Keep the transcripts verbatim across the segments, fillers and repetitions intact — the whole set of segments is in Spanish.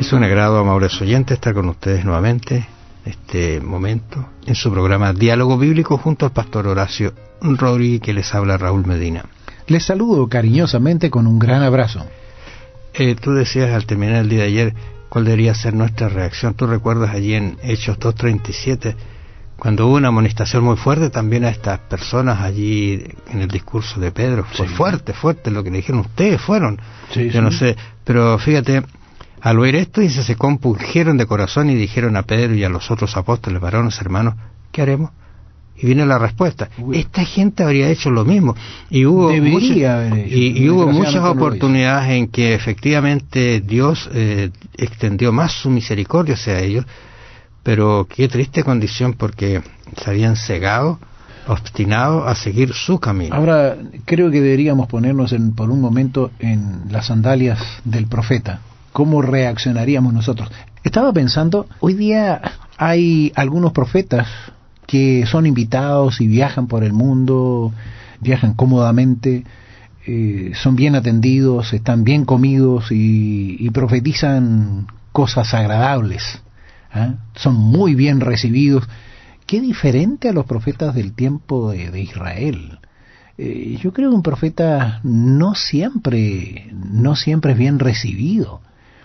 Es un agrado, amables oyentes, estar con ustedes nuevamente en este momento en su programa Diálogo Bíblico junto al pastor Horacio Rodríguez, que les habla Raúl Medina. Les saludo cariñosamente con un gran abrazo. Eh, tú decías al terminar el día de ayer cuál debería ser nuestra reacción. Tú recuerdas allí en Hechos dos treinta y siete, cuando hubo una amonestación muy fuerte también a estas personas allí en el discurso de Pedro. Fue sí. fuerte, fuerte lo que le dijeron. Ustedes fueron. Sí, Yo sí. no sé, pero fíjate, al oír esto, dice, se compungieron de corazón y dijeron a Pedro y a los otros apóstoles, varones, hermanos, ¿qué haremos? Y viene la respuesta. Uy. Esta gente habría hecho lo mismo. Y hubo, Debería mucho, haber hecho, y, y hubo muchas oportunidades en que efectivamente Dios eh, extendió más su misericordia hacia ellos. Pero qué triste condición, porque se habían cegado, obstinado a seguir su camino. Ahora, creo que deberíamos ponernos en, por un momento en las sandalias del profeta. ¿Cómo reaccionaríamos nosotros? Estaba pensando, hoy día hay algunos profetas que son invitados y viajan por el mundo, viajan cómodamente, eh, son bien atendidos, están bien comidos y, y profetizan cosas agradables. ¿Ah? Son muy bien recibidos. Qué diferente a los profetas del tiempo de, de Israel. Eh, yo creo que un profeta no siempre, no siempre es bien recibido.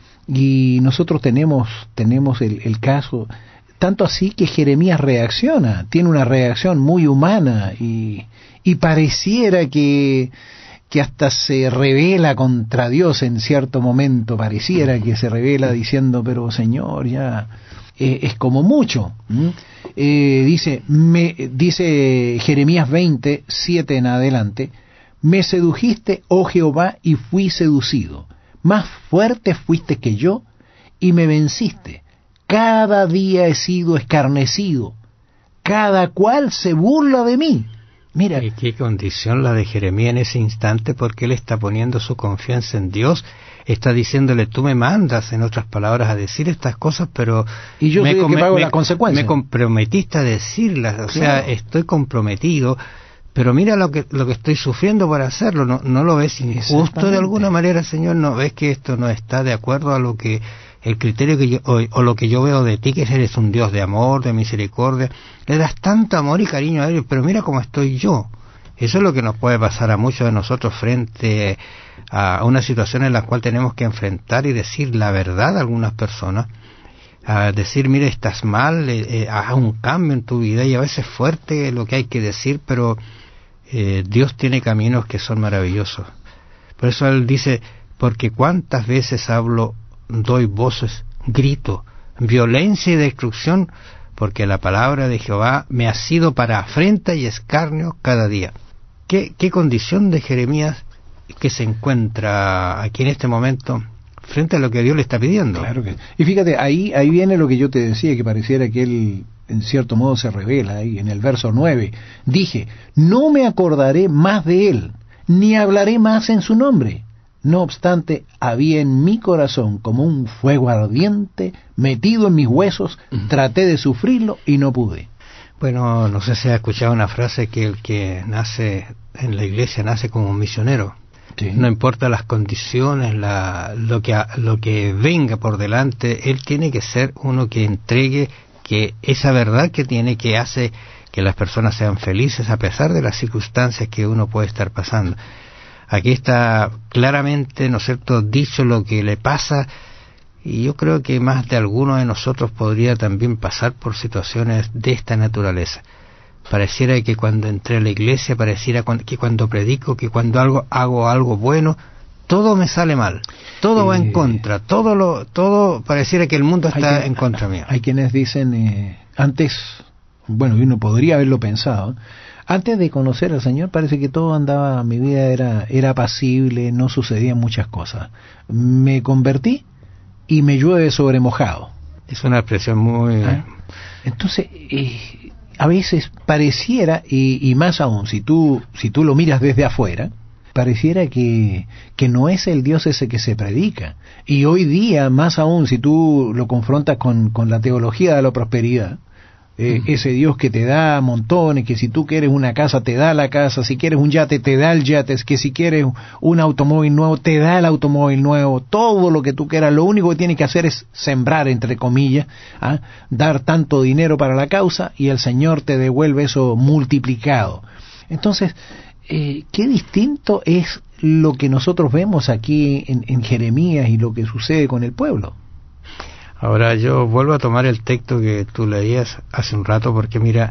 Y nosotros tenemos, tenemos el, el caso, tanto así que Jeremías reacciona, tiene una reacción muy humana y, y pareciera que, que hasta se revela contra Dios en cierto momento, pareciera que se revela diciendo, pero Señor, ya eh, es como mucho. ¿Mm? Eh, dice, me, dice Jeremías veinte, siete en adelante, me sedujiste, oh Jehová, y fui seducido. Más fuerte fuiste que yo, y me venciste. Cada día he sido escarnecido. Cada cual se burla de mí. Mira. ¿Y qué condición la de Jeremías en ese instante? Porque él está poniendo su confianza en Dios. Está diciéndole, tú me mandas, en otras palabras, a decir estas cosas, pero y yo me, soy el que pago la consecuencia. Me comprometiste a decirlas. O claro. sea, estoy comprometido. Pero mira lo que lo que estoy sufriendo por hacerlo. ¿No, no lo ves injusto de alguna manera, Señor? ¿No ves que esto no está de acuerdo a lo que el criterio que yo o, o lo que yo veo de ti, que eres un Dios de amor, de misericordia? Le das tanto amor y cariño a Él, pero mira cómo estoy yo. Eso es lo que nos puede pasar a muchos de nosotros frente a una situación en la cual tenemos que enfrentar y decir la verdad a algunas personas. A decir, mire, estás mal, eh, eh, haz un cambio en tu vida, y a veces fuerte lo que hay que decir, pero eh, Dios tiene caminos que son maravillosos. Por eso Él dice, porque cuántas veces hablo, doy voces, grito, violencia y destrucción, porque la palabra de Jehová me ha sido para afrenta y escarnio cada día. ¿Qué, qué condición de Jeremías que se encuentra aquí en este momento frente a lo que Dios le está pidiendo? Claro que. Y fíjate, ahí ahí viene lo que yo te decía, que pareciera que él en cierto modo se revela ahí en el verso nueve. Dije, no me acordaré más de él, ni hablaré más en su nombre. No obstante, había en mi corazón como un fuego ardiente metido en mis huesos, uh-huh. Traté de sufrirlo y no pude. Bueno, no sé si has escuchado una frase, que el que nace en la iglesia nace como un misionero. Sí. No importa las condiciones, la, lo que lo que venga por delante, él tiene que ser uno que entregue que esa verdad que tiene, que hace que las personas sean felices a pesar de las circunstancias que uno puede estar pasando. Aquí está claramente, ¿no es cierto?, dicho lo que le pasa, y yo creo que más de alguno de nosotros podría también pasar por situaciones de esta naturaleza. Pareciera que cuando entré a la iglesia, pareciera que cuando predico, que cuando algo, hago algo bueno, todo me sale mal, todo eh, va en contra, todo lo, todo pareciera que el mundo está que, en contra mío. Hay quienes dicen, eh, antes, bueno, uno podría haberlo pensado, antes de conocer al Señor parece que todo andaba, mi vida era, era apacible, no sucedían muchas cosas. Me convertí y me llueve sobre mojado. Es una expresión muy... ¿Ah? Entonces, eh, a veces pareciera, y, y más aún, si tú, si tú lo miras desde afuera, pareciera que, que no es el Dios ese que se predica. Y hoy día, más aún, si tú lo confrontas con, con la teología de la prosperidad, Eh, uh-huh. Ese Dios que te da montones, que si tú quieres una casa te da la casa, si quieres un yate te da el yate, que si quieres un automóvil nuevo te da el automóvil nuevo, todo lo que tú quieras. Lo único que tienes que hacer es sembrar, entre comillas, ¿ah? Dar tanto dinero para la causa y el Señor te devuelve eso multiplicado. Entonces, eh, qué distinto es lo que nosotros vemos aquí en, en Jeremías y lo que sucede con el pueblo. Ahora yo vuelvo a tomar el texto que tú leías hace un rato, porque mira,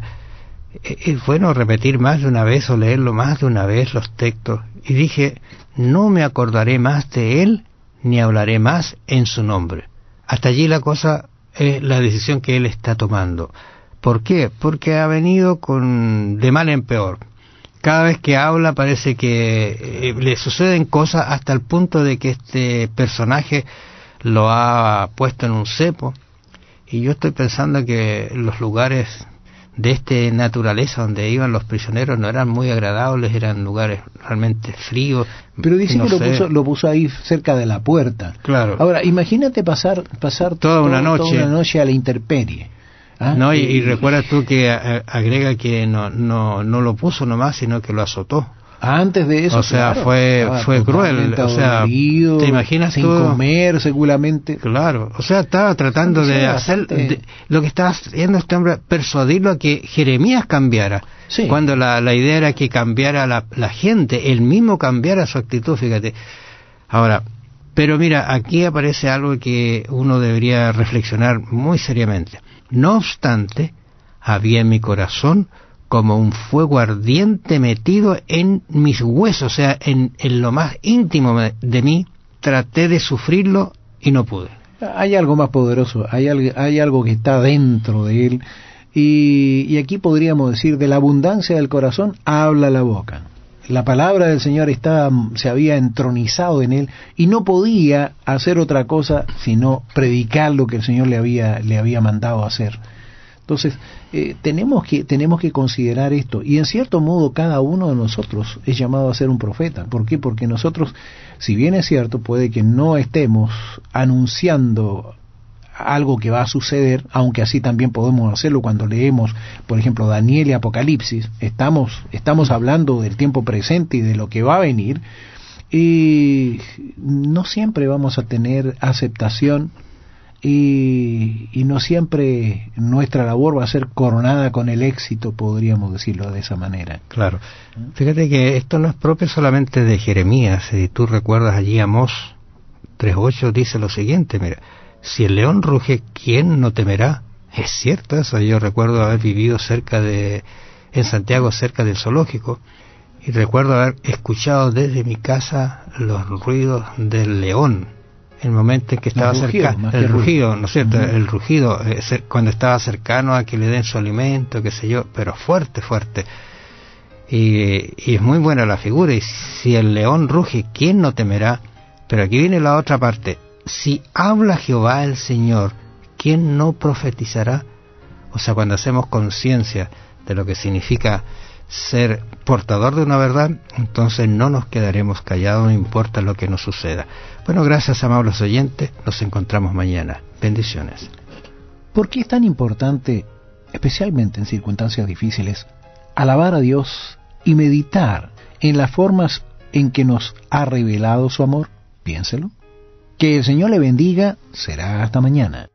es bueno repetir más de una vez o leerlo más de una vez los textos. Y dije, no me acordaré más de él, ni hablaré más en su nombre. Hasta allí la cosa es la decisión que él está tomando. ¿Por qué? Porque ha venido con de mal en peor. Cada vez que habla parece que eh, le suceden cosas hasta el punto de que este personaje lo ha puesto en un cepo, y yo estoy pensando que los lugares de esta naturaleza donde iban los prisioneros no eran muy agradables, eran lugares realmente fríos. Pero dice no que lo sé. puso, lo puso ahí cerca de la puerta. Claro. Ahora, imagínate pasar pasar toda una todo, noche, toda una noche a la intemperie. ¿Ah? No, y, y, y recuerdas tú que a, agrega que no, no, no lo puso nomás, sino que lo azotó. Antes de eso, o sea, claro, fue fue cruel, o sea, dolorido, te imaginas sin tú, comer seguramente. Claro, o sea, estaba tratando de hacer de, lo que estaba haciendo este hombre, persuadirlo a que Jeremías cambiara, sí. Cuando la, la idea era que cambiara la, la gente, él mismo cambiara su actitud, fíjate. Ahora, pero mira, aquí aparece algo que uno debería reflexionar muy seriamente. No obstante, había en mi corazón como un fuego ardiente metido en mis huesos, o sea, en, en lo más íntimo de mí. Traté de sufrirlo y no pude. Hay algo más poderoso, hay algo, hay algo que está dentro de él, y, y aquí podríamos decir, de la abundancia del corazón habla la boca. La palabra del Señor estaba, se había entronizado en él, y no podía hacer otra cosa sino predicar lo que el Señor le había, le había mandado hacer. Entonces, eh, tenemos que tenemos que considerar esto, y en cierto modo cada uno de nosotros es llamado a ser un profeta. ¿Por qué? Porque nosotros, si bien es cierto, puede que no estemos anunciando algo que va a suceder, aunque así también podemos hacerlo cuando leemos, por ejemplo, Daniel y Apocalipsis. Estamos, estamos hablando del tiempo presente y de lo que va a venir, y no siempre vamos a tener aceptación, y, y no siempre nuestra labor va a ser coronada con el éxito, podríamos decirlo de esa manera. Claro. Fíjate que esto no es propio solamente de Jeremías. Si tú recuerdas allí, Amós tres ocho dice lo siguiente, mira, si el león ruge, ¿quién no temerá? Es cierto eso. Yo recuerdo haber vivido cerca de, en Santiago, cerca del zoológico, y recuerdo haber escuchado desde mi casa los ruidos del león, el momento en que estaba cercano, el rugido, ¿no es cierto? Uh-huh. El rugido, eh, cuando estaba cercano a que le den su alimento, qué sé yo, pero fuerte, fuerte. Y, y es muy buena la figura, y si el león ruge, ¿quién no temerá? Pero aquí viene la otra parte. Si habla Jehová el Señor, ¿quién no profetizará? O sea, cuando hacemos conciencia de lo que significa ser portador de una verdad, entonces no nos quedaremos callados, no importa lo que nos suceda. Bueno, gracias, amables oyentes, nos encontramos mañana. Bendiciones. ¿Por qué es tan importante, especialmente en circunstancias difíciles, alabar a Dios y meditar en las formas en que nos ha revelado su amor? Piénselo. Que el Señor le bendiga. Será hasta mañana.